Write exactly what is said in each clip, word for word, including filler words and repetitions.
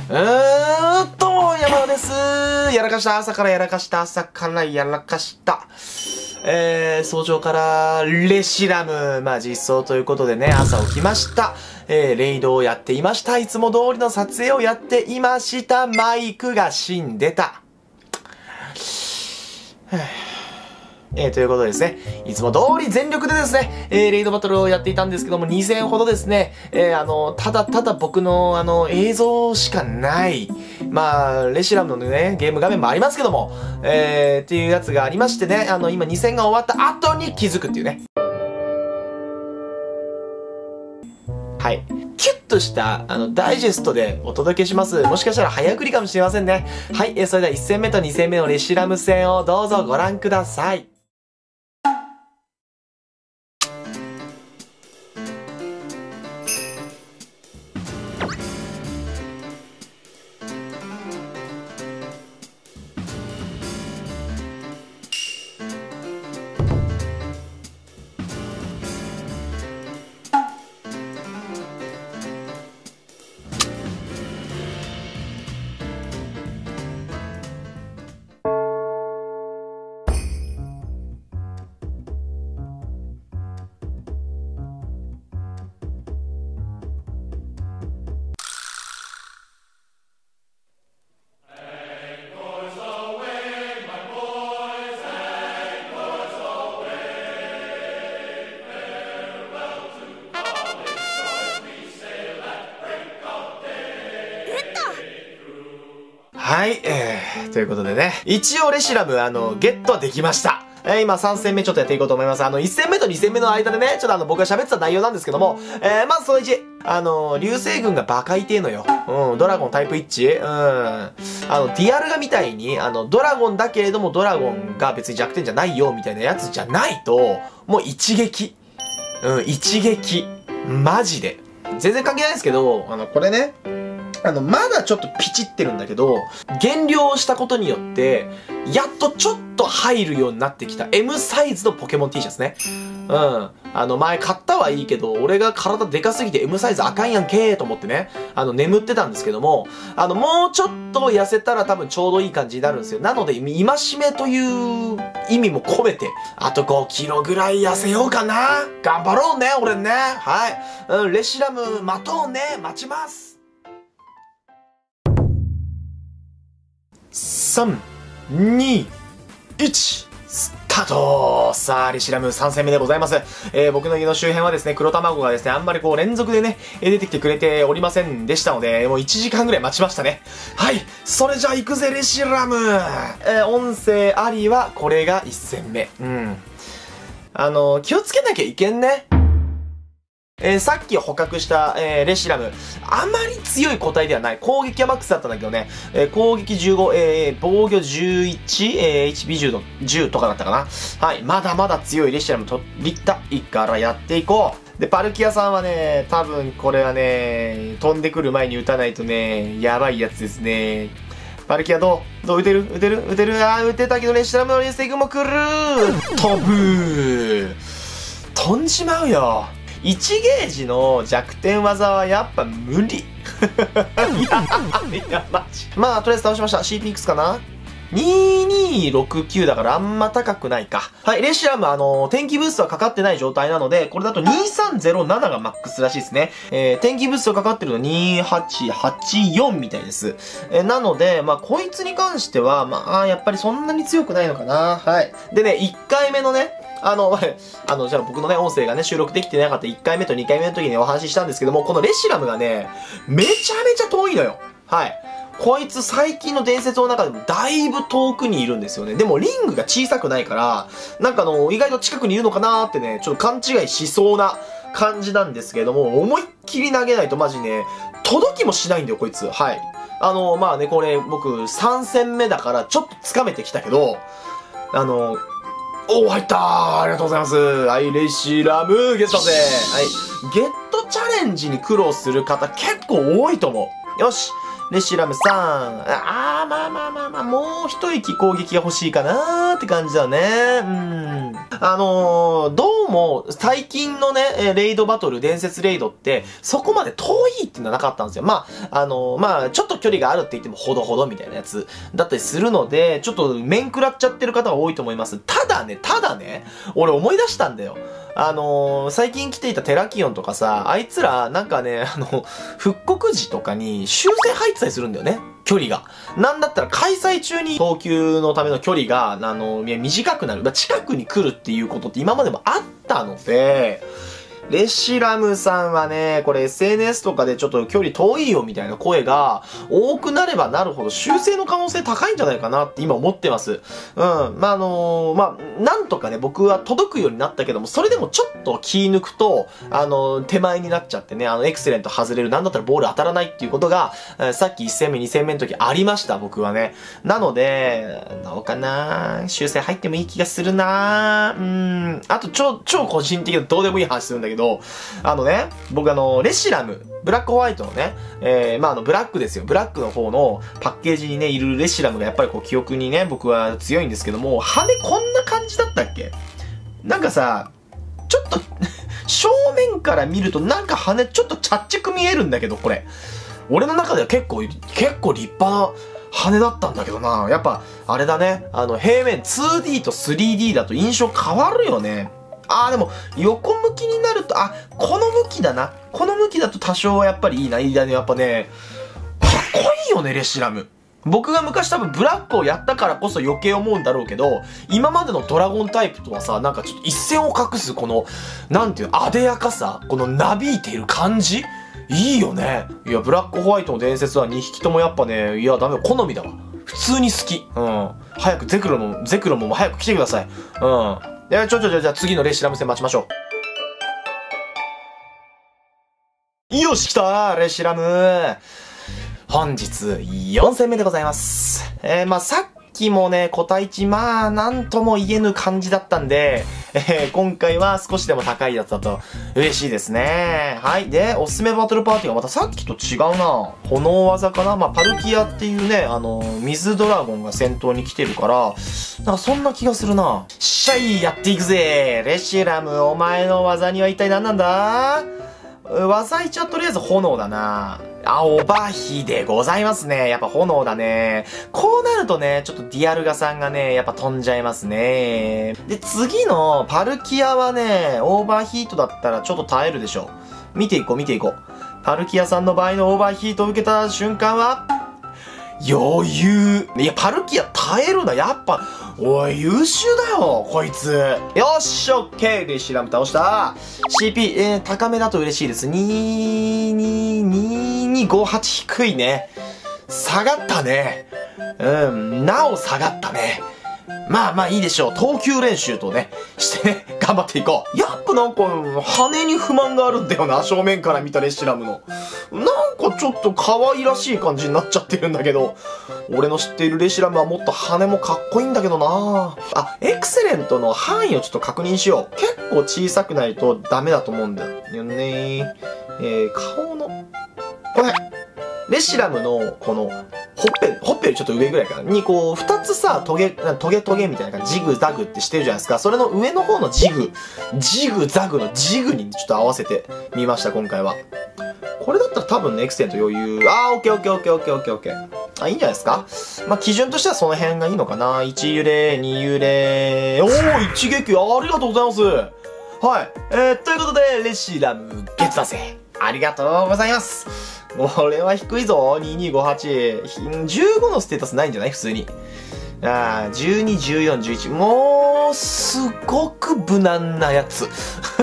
うーんと、山田です。やらかした、朝からやらかした、朝からやらかした。えー、早朝からレシラム、まあ実装ということでね、朝起きました。えー、レイドをやっていました。いつも通りの撮影をやっていました。マイクが死んでた。えー、ということでですね、いつも通り全力でですね、えー、レイドバトルをやっていたんですけども、にせんほどですね、えー、あの、ただただ僕の、あの、映像しかない、まあ、レシラムのね、ゲーム画面もありますけども、えー、っていうやつがありましてね、あの、今に戦が終わった後に気づくっていうね。はい。キュッとした、あの、ダイジェストでお届けします。もしかしたら早送りかもしれませんね。はい。えー、それではいち戦目とに戦目のレシラム戦をどうぞご覧ください。はい、えー、ということでね。一応レシラム、あの、ゲットできました。えー、今さん戦目ちょっとやっていこうと思います。あの、いち戦目とに戦目の間でね、ちょっとあの、僕が喋ってた内容なんですけども、えー、まずそのいち、あの、流星群がバカ痛えのよ。うん、ドラゴンタイプ一致うん。あの、ディアルガみたいに、あの、ドラゴンだけれどもドラゴンが別に弱点じゃないよ、みたいなやつじゃないと、もう一撃。うん、一撃。マジで。全然関係ないですけど、あの、これね、あの、まだちょっとピチってるんだけど、減量したことによって、やっとちょっと入るようになってきた エム サイズのポケモン T シャツね。うん。あの、前買ったはいいけど、俺が体でかすぎて エム サイズあかんやんけーと思ってね、あの、眠ってたんですけども、あの、もうちょっと痩せたら多分ちょうどいい感じになるんですよ。なので、戒めという意味も込めて、あとごキロぐらい痩せようかな。頑張ろうね、俺ね。はい。うん、レシラム待とうね。待ちます。さん、に、いち、スタート。さあ、レシラムさん戦目でございます。えー、僕の家の周辺はですね、黒卵がですね、あんまりこう連続でね、出てきてくれておりませんでしたので、もういちじかんぐらい待ちましたね。はい。それじゃあ行くぜ、レシラム。えー、音声ありは、これがいち戦目。うん。あのー、気をつけなきゃいけんね。えー、さっき捕獲した、えー、レシラム、あまり強い個体ではない。攻撃はマックスだったんだけどね、えー、攻撃じゅうご、えー、防御じゅういち、えー、エイチピーじゅう のじゅうとかだったかな。はい。まだまだ強いレシラム取りたいからやっていこう。で、パルキアさんはね、多分これはね、飛んでくる前に撃たないとね、やばいやつですね。パルキアどうどう撃てる撃てる撃てるあー撃てたけどレシラムのレーステグも来る飛ぶ飛んじまうよ。いちゲージの弱点技はやっぱ無理。いや、いや、マジ。まあ、とりあえず倒しました。シーピーいくつかな ?ににろくきゅう だからあんま高くないか。はい、レシラムあのー、天気ブーストはかかってない状態なので、これだとにさんゼロなながマックスらしいですね。えー、天気ブーストかかってるのにはちはちよんみたいです。えー、なので、まあ、こいつに関しては、まあ、やっぱりそんなに強くないのかな。はい。でね、いっかいめのね、あの、あの、じゃあ僕のね、音声がね、収録できてなかったいっかいめとにかいめの時にお話ししたんですけども、このレシラムがね、めちゃめちゃ遠いのよ。はい。こいつ最近の伝説の中でもだいぶ遠くにいるんですよね。でもリングが小さくないから、なんかあの、意外と近くにいるのかなーってね、ちょっと勘違いしそうな感じなんですけども、思いっきり投げないとマジね、届きもしないんだよ、こいつ。はい。あの、まあね、これ僕さん戦目だからちょっと掴めてきたけど、あの、おー、入ったーありがとうございます。はい、レシラム、ゲットだぜはい。ゲットチャレンジに苦労する方結構多いと思う。よし。レシラムさん。あー、まあまあまあまあ、もう一息攻撃が欲しいかなーって感じだね。うん。 あのー、どうも、最近のね、レイドバトル、伝説レイドって、そこまで遠いっていうのはなかったんですよ。まあ、あのー、まあ、ちょっと距離があるって言ってもほどほどみたいなやつだったりするので、ちょっと面食らっちゃってる方が多いと思います。ただね、ただね、俺思い出したんだよ。あのー、最近来ていたテラキオンとかさ、あいつら、なんかね、あの、復刻時とかに修正入ってたりするんだよね。距離が。なんだったら開催中に投球のための距離が、あの、短くなる。近くに来るっていうことって今までもあったので、レシラムさんはね、これ エスエヌエス とかでちょっと距離遠いよみたいな声が多くなればなるほど修正の可能性高いんじゃないかなって今思ってます。うん。まあ、あのー、まあ、なんとかね、僕は届くようになったけども、それでもちょっと気抜くと、あのー、手前になっちゃってね、あの、エクセレント外れる、なんだったらボール当たらないっていうことが、えー、さっきいち戦目、に戦目の時ありました、僕はね。なので、どうかな修正入ってもいい気がするなうん。あと、超、超個人的などうでもいい話するんだけど、あのね、僕あの、レシラム、ブラックホワイトのね、えー、まああの、ブラックですよ。ブラックの方のパッケージにね、いるレシラムがやっぱりこう、記憶にね、僕は強いんですけども、羽こんな感じだったっけ？なんかさ、ちょっと、正面から見るとなんか羽ちょっとちゃっちく見えるんだけど、これ。俺の中では結構、結構立派な羽だったんだけどな。やっぱ、あれだね。あの、平面 ツーディー と スリーディー だと印象変わるよね。あーでも、横向きになると、あ、この向きだな。この向きだと多少はやっぱりいいな。いいだね。やっぱね、かっこいいよね、レシラム。僕が昔多分ブラックをやったからこそ余計思うんだろうけど、今までのドラゴンタイプとはさ、なんかちょっと一線を画すこの、なんていうの、あでやかさ、このなびいている感じいいよね。いや、ブラックホワイトの伝説はにひきともやっぱね、いや、ダメ、好みだわ。普通に好き。うん。早くゼクロも、ゼクロもも早く来てください。うん。いや、ちょちょちょ、じゃあ次のレシラム戦待ちましょう。よし、来たレシラム本日よん戦目でございます。えー、まあ、さっきもね、個体値、まあ、なんとも言えぬ感じだったんで、えー、今回は少しでも高いやつだと嬉しいですね。はい。で、おすすめバトルパーティーがまたさっきと違うな。炎技かなまあ、パルキアっていうね、あの、水ドラゴンが先頭に来てるから、なんかそんな気がするな。しゃい、やっていくぜレシラム、お前の技には一体何なんだ技いちはとりあえず炎だな。あ、オバヒでございますね。やっぱ炎だね。こうなるとね、ちょっとディアルガさんがね、やっぱ飛んじゃいますね。で、次のパルキアはね、オーバーヒートだったらちょっと耐えるでしょ。見ていこう見ていこう。パルキアさんの場合のオーバーヒートを受けた瞬間は、余裕。いや、パルキア耐えるな。やっぱ、おい、優秀だよ、こいつ。よっしゃ、オッケー。レシラム倒した。シーピー、えー、高めだと嬉しいです。に、に、に、に、ご、はち低いね。下がったね。うん、なお下がったね。まあまあいいでしょう。投球練習とね、してね、頑張っていこう。やっぱなんか、羽に不満があるんだよな、正面から見たレシラムの。なんかちょっと可愛らしい感じになっちゃってるんだけど、俺の知っているレシラムはもっと羽もかっこいいんだけどなあ、エクセレントの範囲をちょっと確認しよう。結構小さくないとダメだと思うんだよね。えー、顔の、これ、レシラムの、この、ほっぺ、ほっぺよりちょっと上ぐらいかなに、こう、二つさ、トゲ、トゲトゲみたいな感じ、ジグザグってしてるじゃないですか。それの上の方のジグ、ジグザグのジグにちょっと合わせてみました、今回は。これだったら多分ね、エクセント余裕。あー、オッケーオッケーオッケーオッケーオッケーオッケー。あ、いいんじゃないですか。まあ、基準としてはその辺がいいのかな。いち揺れ、に揺れ。おー、一撃、ありがとうございます。はい。えー、ということで、レシラム、ゲットだぜ。ありがとうございます。これは低いぞ。ににごはち。じゅうごのステータスないんじゃない普通に。ああ、じゅうに、じゅうよん、じゅういち。もう、すごく無難なやつ。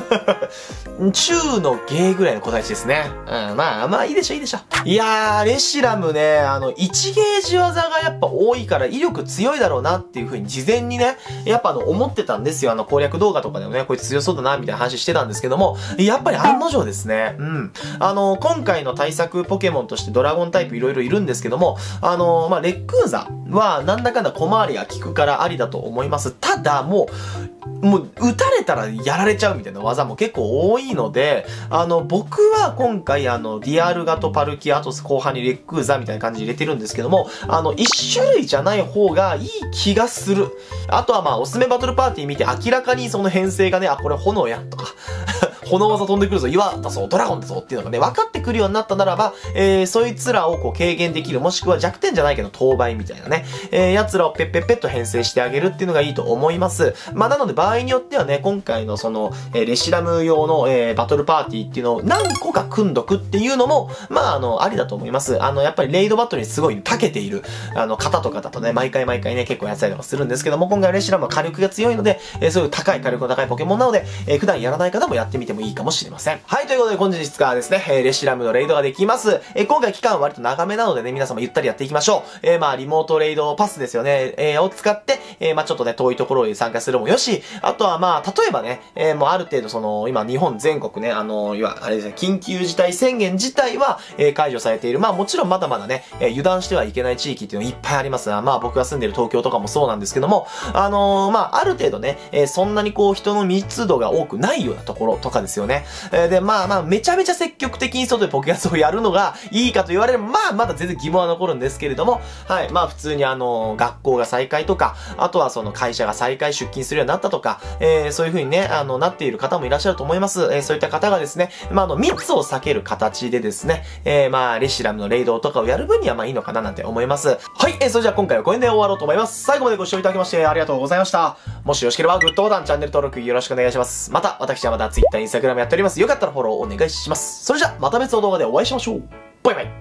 中のゲーぐらいの個体値ですね。うん、まあ、まあいいでしょ、いいでしょ。いやー、レシラムね、あの、いちゲージ技がやっぱ多いから威力強いだろうなっていう風に事前にね、やっぱあの、思ってたんですよ。あの、攻略動画とかでもね、こいつ強そうだな、みたいな話してたんですけども、やっぱり案の定ですね。うん。あの、今回の対策ポケモンとしてドラゴンタイプいろいろいるんですけども、あの、まあ、レックーザはなんだかんだ小回りが効くからありだと思います。ただ、もう、 もう、撃たれたらやられちゃうみたいな技も結構多いので、あの、僕は今回、あの、ディアルガとパルキア、あと後半にレックーザみたいな感じで入れてるんですけども、あの、一種類じゃない方がいい気がする。あとはまあ、おすすめバトルパーティー見て明らかにその編成がね、あ、これ炎やとか、炎技飛んでくるぞ、岩だぞ、ドラゴンだぞっていうのがね、分かってくるようになったならば、えー、そいつらをこう軽減できる、もしくは弱点じゃないけど、当倍みたいなね、えー、奴らをペッペッペッと編成してあげるっていうのがいいと思います。まあ、なので場合によってはね、今回のその、えー、レシラム用の、えー、バトルパーティーっていうのを何個か組んどくっていうのも、まあ、あの、ありだと思います。あの、やっぱりレイドバトルにすごい長けている、あの、方とかだとね、毎回毎回ね、結構やってたりとかするんですけども、今回レシラムは火力が強いので、えー、そういう高い火力の高いポケモンなので、えー、普段やらない方もやってみてもいいかもしれません。はい、ということで本日からですね、えー、レシラムのレイドができます。えー、今回期間は割と長めなのでね、皆様ゆったりやっていきましょう。えー、まあ、リモートレイドパスですよね、えー、を使って、えー、まあ、ちょっとね、遠いところに参加するもよし、あとはまあ、例えばね、えー、もうある程度その、今日本全国ね、あの、いわ、あれですね、緊急事態宣言自体は、えー、解除されている。まあ、もちろんまだまだね、えー、油断してはいけない地域っていうのいっぱいありますが、まあ、僕が住んでる東京とかもそうなんですけども、あのー、まあ、ある程度ね、えー、そんなにこう、人の密度が多くないようなところとかですよね。えー、で、まあまあ、めちゃめちゃ積極的に外でポケカツをやるのがいいかと言われれば、まあ、まだ全然疑問は残るんですけれども、はい、まあ、普通にあのー、学校が再開とか、あとはその会社が再開出勤するようになったとか、えー、そういう風にね、あの、なっている方もいらっしゃると思います。えー、そういった方がですね、まあ、あの、密を避ける形でですね、えー、まあ、レシラムのレイドとかをやる分にはまあいいのかななんて思います。はい、えー、それじゃあ今回はこれで終わろうと思います。最後までご視聴いただきましてありがとうございました。もしよろしければグッドボタン、チャンネル登録よろしくお願いします。また、私はまだ Twitter、Instagram やっております。よかったらフォローお願いします。それじゃあ、また別の動画でお会いしましょう。バイバイ。